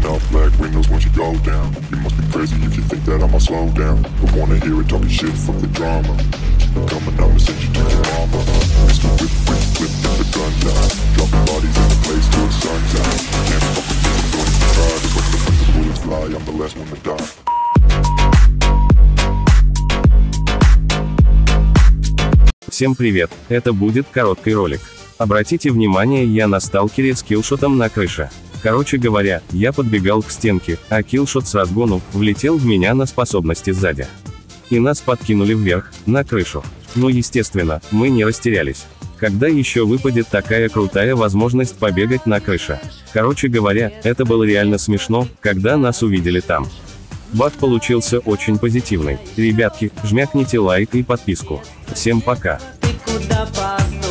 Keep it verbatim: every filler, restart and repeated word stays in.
up, black windows once you go down. You must be crazy if you think that I'ma slow down. Don't wanna hear it talking shit, fuck the drama. Keep it coming, I'ma send you to your mama. Mister Whip, whip, whip, get the guns out. Dropping bodies in the place till the sun's out. Can't fuck with me, don't even try. Just let the, let the bullets fly, I'm the last one to die. Всем привет, это будет короткий ролик. Обратите внимание, я на сталкере с киллшотом на крыше. Короче говоря, я подбегал к стенке, а киллшот с разгону влетел в меня на способности сзади. И нас подкинули вверх, на крышу. Ну естественно, мы не растерялись. Когда еще выпадет такая крутая возможность побегать на крыше? Короче говоря, это было реально смешно, когда нас увидели там. Баг получился очень позитивный. Ребятки, жмякните лайк и подписку. Всем пока. Ты куда пас?